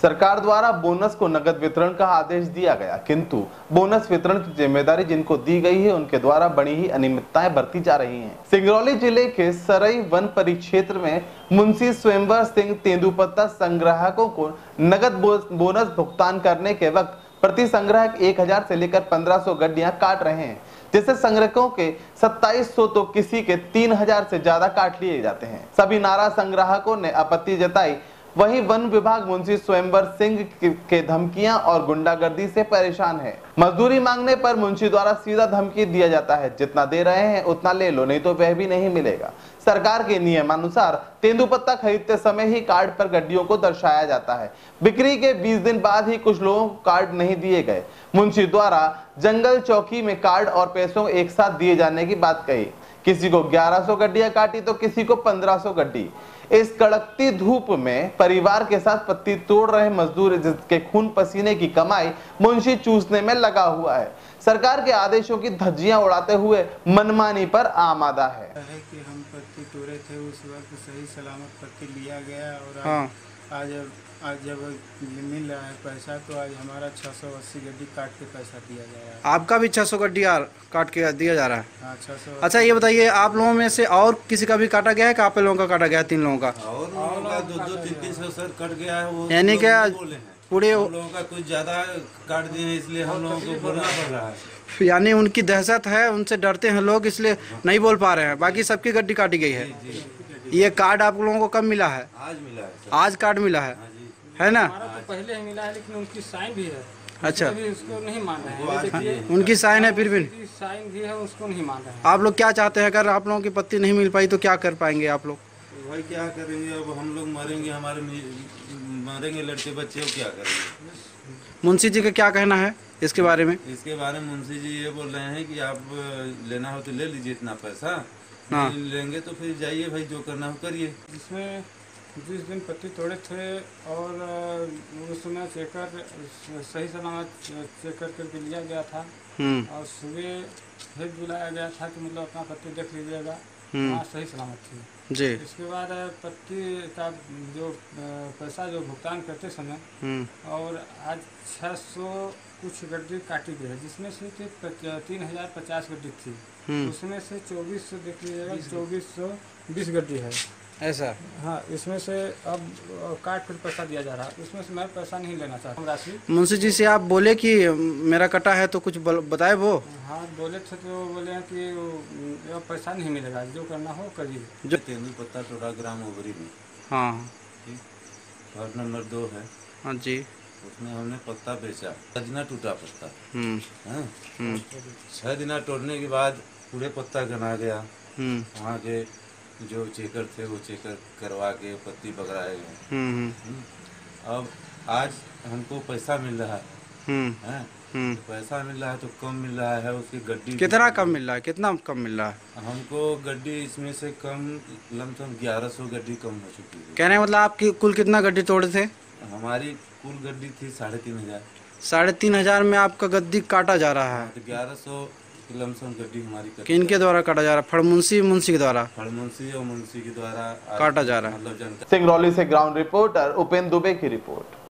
सरकार द्वारा बोनस को नगद वितरण का आदेश दिया गया, किंतु बोनस वितरण की जिम्मेदारी जिनको दी गई है उनके द्वारा बड़ी ही अनियमितताएं बरती जा रही हैं। सिंगरौली जिले के सरई वन परिक्षेत्र में मुंशी स्वयंवर सिंह तेंदुपत्ता संग्राहकों को नगद बोनस भुगतान करने के वक्त प्रति संग्राहक 1000 से लेकर 1500 गड्डियां काट रहे हैं, जिससे संग्राहकों के 2700 तो किसी के 3000 से ज्यादा काट लिए जाते हैं। सभी नाराज संग्राहकों ने आपत्ति जताई। वहीं वन विभाग मुंशी स्वयंवर सिंह के धमकियां और गुंडागर्दी से परेशान है। मजदूरी मांगने पर मुंशी द्वारा सीधा धमकी दिया जाता है, जितना दे रहे हैं उतना ले लो, नहीं तो वह भी नहीं मिलेगा। सरकार के नियमानुसार तेंदुपत्ता खरीदते समय ही कार्ड पर गड्डियों को दर्शाया जाता है। बिक्री के 20 दिन बाद ही कुछ लोगों को कार्ड नहीं दिए गए। मुंशी द्वारा जंगल चौकी में कार्ड और पैसों एक साथ दिए जाने की बात कही। किसी को 1100 गड्डियां काटी तो किसी को 1500 गड्डी। इस कड़कती धूप में परिवार के साथ पत्ती तोड़ रहे मजदूर, जिसके खून पसीने की कमाई मुंशी चूसने में लगा हुआ है, सरकार के आदेशों की धज्जियां उड़ाते हुए मनमानी पर आमादा है कि हम पत्ती तोड़े थे उस वक्त सही सलामत पत्ती लिया गया और आज जब मिल रहा है पैसा तो आज हमारा 680 गड्डी काट के पैसा दिया जा रहा है। आपका भी 600 गड्डी काट के दिया जा रहा है? हाँ, 600। अच्छा ये बताइए, आप लोगों में से और किसी का भी काटा गया है कि आप लोगों का काटा गया है? 3 लोगों का और लोगों का 2-300 सर कट गया है। वो यानी क्या पूरे हम लोगों का कुछ ज्यादा काट दिए हैं, इसलिए हम लोगों को बोलना पड़ रहा है। यानी उनकी दहशत है, उनसे डरते हैं लोग, इसलिए नहीं बोल पा रहे हैं। बाकी सबकी गड्डी काटी गई है। ये कार्ड आप लोगों को कब मिला है? आज मिला है। आज कार्ड मिला है ना? हमारा तो पहले ही मिला है, लेकिन उनकी साइन भी है। अच्छा, भी उसको नहीं मान रहे हैं। उनकी साइन है, फिर भी साइन भी है, उसको नहीं मान रहे हैं। आप लोग क्या चाहते हैं? अगर आप लोगों की पत्ती नहीं मिल पाई तो क्या कर पाएंगे आप लोग? भाई क्या करेंगे, अब हम लोग मरेंगे, मरेंगे लड़के बच्चे, क्या करेंगे? मुंशी जी का क्या कहना है इसके बारे में? इसके बारे में मुंशी जी ये बोल रहे हैं कि आप लेना हो तो ले लीजिए इतना पैसा, नहीं लेंगे तो फिर जाइए भाई, जो करना हो करिए। इसमें 20 दिन पत्ती तोड़े थे और उस समय चेकर सही सलामत चेक करके लिया गया था और सुबह फिर बुलाया गया था कि मतलब अपना पत्ती देख लीजिएगा, वहाँ सही सलामत थी जी। इसके बाद पत्ती का जो पैसा जो भुगतान करते समय और आज 600 कुछ गड्डी काटी गई है, जिसमें से 3050 गड्डी थी, उसमें से 2400 देख लीजिएगा, 2420 गड्डी है ऐसा। हाँ, इसमें से अब काट फिर पैसा दिया जा रहा है, उसमें से मैं पैसा नहीं लेना चाहता हूँ राशि। मुंशी जी से आप बोले कि मेरा कटा है तो कुछ बताए वो? हाँ बोले थे, तो बोले हैं कि अब पैसा नहीं मिलेगा, जो करना हो करिए। जो तेंदुपत्ता टोला ग्राम ओबरी में, हाँ, घर नंबर 2 है। हाँ जी। उसमें हमने पत्ता बेचा, 6 दिन टूटा पत्ता। 6 दिन तोड़ने के बाद पूरे पत्ता गना गया। वहाँ के जो चेकर थे वो चेकर करवा के पत्ती पकड़ाए गए। अब आज हमको पैसा मिल रहा है, तो पैसा मिल रहा है तो कम मिल रहा है। उसकी गड्डी कितना कम मिल रहा है? कितना कम मिल रहा है? हमको गड्डी इसमें से कम लमसम 1100 गड्डी कम हो चुकी है। कहने मतलब आपकी कुल कितना गड्डी तोड़े थे? हमारी कुल गड्डी थी 3500। 3500 में आपका गड्डी काटा जा रहा है? तो 1100 लमसम गड्डी हमारी किनके द्वारा काटा जा रहा है? फड़मुंशी मुंशी के द्वारा? फड़मुंशी और मुंशी के द्वारा काटा जा रहा है। मतलब सिंगरौली से ग्राउंड रिपोर्टर उपेंद्र दुबे की रिपोर्ट।